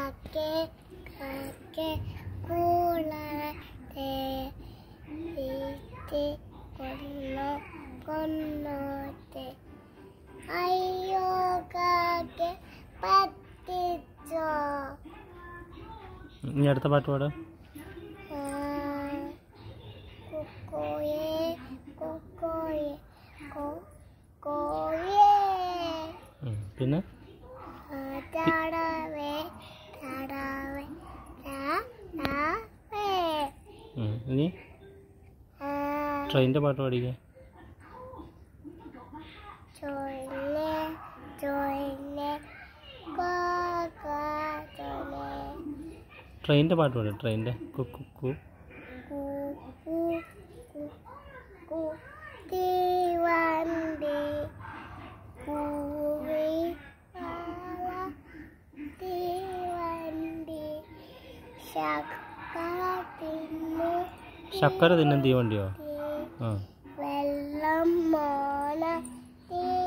കാക്കേ കാക്കേ കൂളത്തെ തീറ്റി കൊന്നോട്ടെ അയ്യോ കാക്കേ പറ്റിച്ചോ. ഇനി അടുത്ത പാട്ട് പാടാ. കൊക്കോയേ കൊക്കോയേ കൊക്കോയേ. പിന്നെ താടാവേ താടാവേ താടാവേ. ഇനി ട്രെയിനിൻ്റെ പാട്ട് പാടിക്കേ. ചോയിലേ ചോയിലേ ചോയിലേ. ട്രെയിനിൻ്റെ പാട്ട് പാടും. ട്രെയിനിൻ്റെ കുക്കു തീവണ്ടി പൂവി തീവണ്ടി ശർക്കര തിന്നും തീവണ്ടിയോ? വെള്ളം മോന